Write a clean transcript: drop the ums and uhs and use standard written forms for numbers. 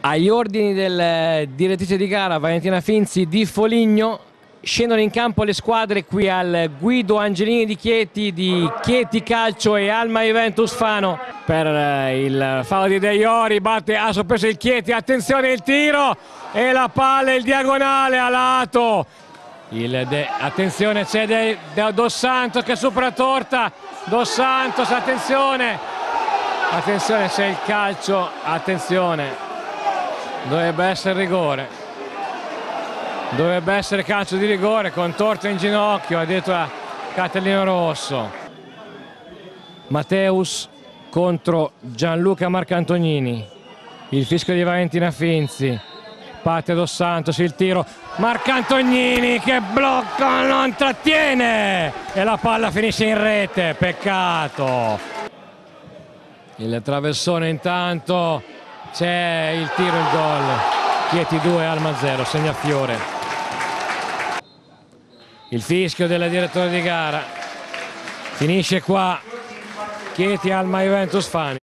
Agli ordini del direttrice di gara Valentina Finzi di Foligno scendono in campo le squadre qui al Guido Angelini di Chieti Calcio e Alma Juventus Fano. Per il fallo di De Iori, ha sorpreso il Chieti, attenzione il tiro e la palla, il diagonale a lato. Attenzione, c'è Dos Santos che supera Torta. Dos Santos, attenzione, c'è il calcio, attenzione. Dovrebbe essere rigore, dovrebbe essere calcio di rigore con Torta in ginocchio, addirittura cartellino rosso. Matteus contro Gianluca Marcantonini, il fischio di Valentina Finzi, parte Dos Santos, il tiro, Marcantonini che blocca, non trattiene e la palla finisce in rete, peccato. Il traversone intanto. C'è il tiro, il gol. Chieti 2, Alma 0, segna Fiore. Il fischio del direttore di gara. Finisce qua. Chieti, Alma Juventus Fano.